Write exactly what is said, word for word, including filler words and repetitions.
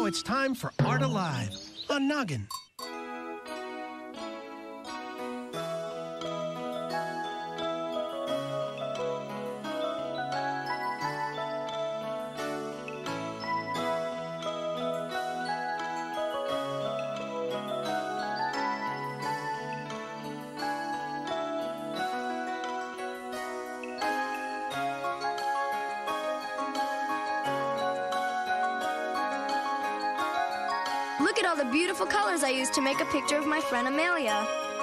Now it's time for Art Alive on Noggin. Look at all the beautiful colors I used to make a picture of my friend Amelia.